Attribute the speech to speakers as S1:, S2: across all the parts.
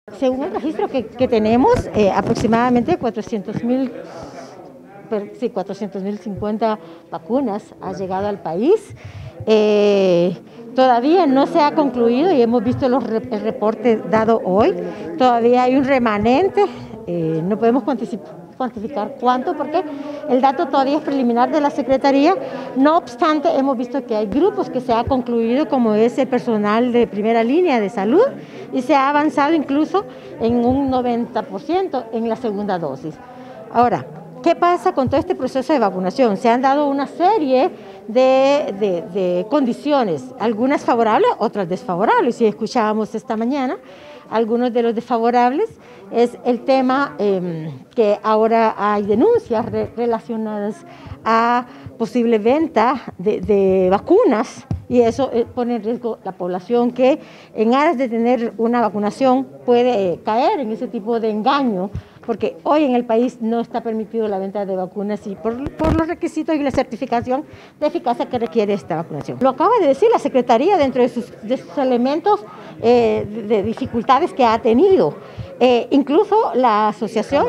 S1: Según el registro que tenemos, aproximadamente 400.050 vacunas ha llegado al país. Todavía no se ha concluido y hemos visto el reporte dado hoy. Todavía hay un remanente, no podemos cuantificar cuánto porque el dato todavía es preliminar de la Secretaría. No obstante, hemos visto que hay grupos que se ha concluido, como es el personal de primera línea de salud, y se ha avanzado incluso en un 90% en la segunda dosis. Ahora, ¿qué pasa con todo este proceso de vacunación? Se han dado una serie de condiciones, algunas favorables, otras desfavorables. Y escuchábamos esta mañana algunos de los desfavorables, es el tema que ahora hay denuncias relacionadas a posible venta de vacunas, y eso pone en riesgo la población que en aras de tener una vacunación puede caer en ese tipo de engaño, porque hoy en el país no está permitido la venta de vacunas y por los requisitos y la certificación de eficacia que requiere esta vacunación. Lo acaba de decir la Secretaría dentro de sus elementos de dificultades que ha tenido. Incluso la asociación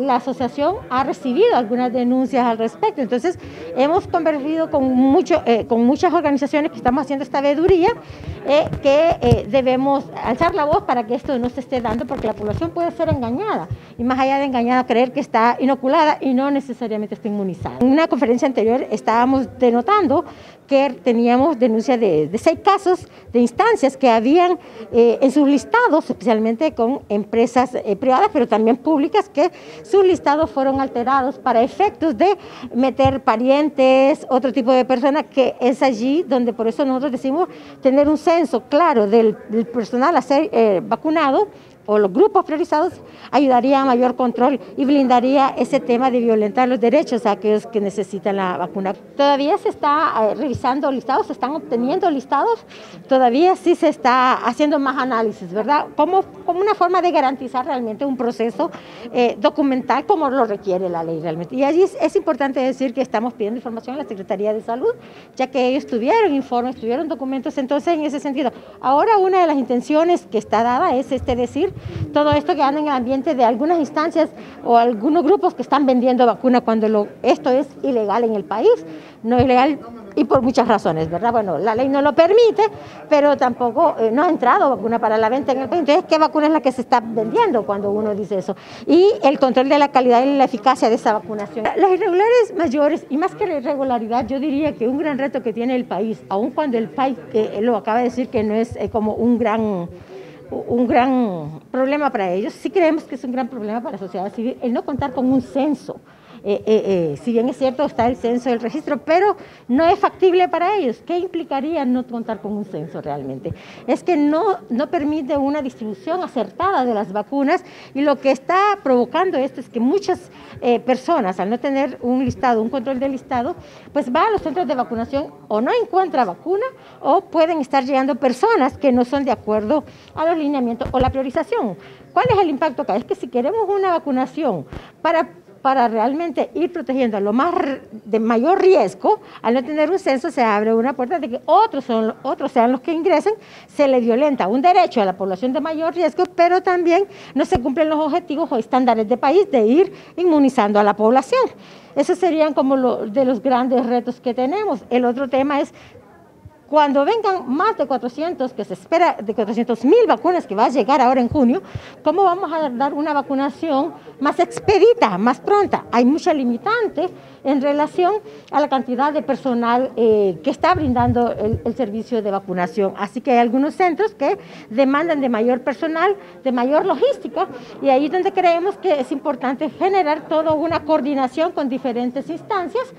S1: ha recibido algunas denuncias al respecto. Entonces hemos convergido con muchas organizaciones que estamos haciendo esta veeduría, que debemos alzar la voz para que esto no se esté dando, porque la población puede ser engañada, y más allá de engañada, creer que está inoculada y no necesariamente está inmunizada. En una conferencia anterior estábamos denotando que teníamos denuncia de 6 casos de instancias que habían en sus listados, especialmente con empresas privadas, pero también públicas, que sus listados fueron alterados para efectos de meter parientes, otro tipo de personas, que es allí donde por eso nosotros decimos tener un censo claro del personal a ser vacunado, o los grupos priorizados, ayudaría a mayor control y blindaría ese tema de violentar los derechos a aquellos que necesitan la vacuna. Todavía se está revisando listados, se están obteniendo listados, todavía sí se está haciendo más análisis, ¿verdad? Como una forma de garantizar realmente un proceso documental como lo requiere la ley realmente. Y allí es importante decir que estamos pidiendo información a la Secretaría de Salud, ya que ellos tuvieron informes, tuvieron documentos. Entonces, en ese sentido, ahora una de las intenciones que está dada es decir, todo esto que anda en el ambiente de algunas instancias o algunos grupos que están vendiendo vacuna cuando esto es ilegal en el país. No es legal y por muchas razones, ¿verdad? Bueno, la ley no lo permite, pero tampoco no ha entrado vacuna para la venta en el país. Entonces, ¿qué vacuna es la que se está vendiendo cuando uno dice eso? Y el control de la calidad y la eficacia de esa vacunación. Las irregularidades mayores, y más que la irregularidad, yo diría que un gran reto que tiene el país, aun cuando el país lo acaba de decir que no es como un gran problema para ellos, sí creemos que es un gran problema para la sociedad civil el no contar con un censo. Si bien es cierto, está el censo del registro, pero no es factible para ellos. ¿Qué implicaría no contar con un censo realmente? Es que no permite una distribución acertada de las vacunas, y lo que está provocando esto es que muchas personas, al no tener un listado, un control del listado, pues va a los centros de vacunación o no encuentra vacuna, o pueden estar llegando personas que no son de acuerdo a los lineamientos o la priorización. ¿Cuál es el impacto acá? Es que si queremos una vacunación para realmente ir protegiendo a lo de mayor riesgo, al no tener un censo se abre una puerta de que otros sean los que ingresen, se le violenta un derecho a la población de mayor riesgo, pero también no se cumplen los objetivos o estándares de país de ir inmunizando a la población. Esos serían como de los grandes retos que tenemos. El otro tema es, cuando vengan más de 400, que se espera de 400.000 vacunas que va a llegar ahora en junio, ¿cómo vamos a dar una vacunación más expedita, más pronta? Hay mucha limitante en relación a la cantidad de personal que está brindando el servicio de vacunación. Así que hay algunos centros que demandan de mayor personal, de mayor logística, y ahí es donde creemos que es importante generar toda una coordinación con diferentes instancias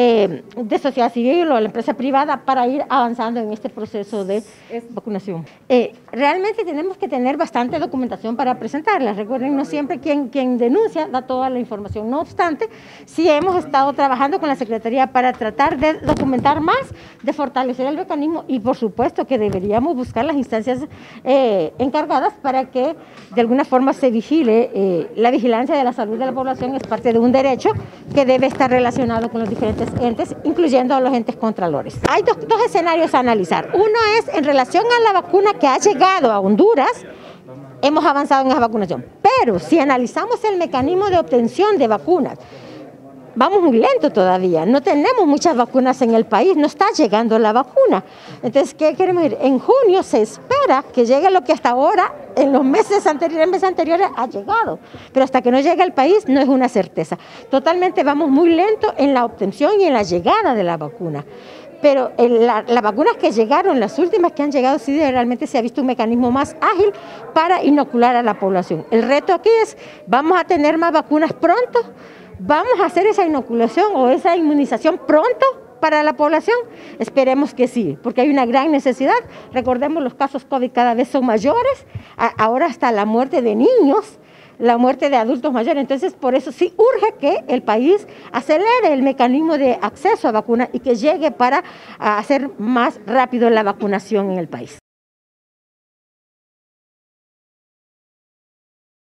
S1: de sociedad civil o la empresa privada para ir avanzando en este proceso de vacunación. Realmente tenemos que tener bastante documentación para presentarla. Recuerden, no siempre quien denuncia da toda la información. No obstante, sí hemos estado trabajando con la Secretaría para tratar de documentar más, de fortalecer el mecanismo, y por supuesto que deberíamos buscar las instancias encargadas para que de alguna forma se vigile. La vigilancia de la salud de la población es parte de un derecho que debe estar relacionado con los diferentes entes, incluyendo a los entes contralores. Hay dos escenarios a analizar. Uno es en relación a la vacuna que ha llegado a Honduras, hemos avanzado en esa vacunación. Pero si analizamos el mecanismo de obtención de vacunas, vamos muy lento todavía, no tenemos muchas vacunas en el país, no está llegando la vacuna. Entonces, ¿qué queremos ir? En junio se espera que llegue lo que hasta ahora, en los meses anteriores, ha llegado. Pero hasta que no llegue al país no es una certeza. Totalmente vamos muy lento en la obtención y en la llegada de la vacuna. Pero las vacunas que llegaron, las últimas que han llegado, sí realmente se ha visto un mecanismo más ágil para inocular a la población. El reto aquí es, ¿vamos a tener más vacunas pronto? ¿Vamos a hacer esa inoculación o esa inmunización pronto para la población? Esperemos que sí, porque hay una gran necesidad. Recordemos, los casos COVID cada vez son mayores, ahora hasta la muerte de niños, la muerte de adultos mayores. Entonces, por eso sí urge que el país acelere el mecanismo de acceso a vacunas y que llegue para hacer más rápido la vacunación en el país.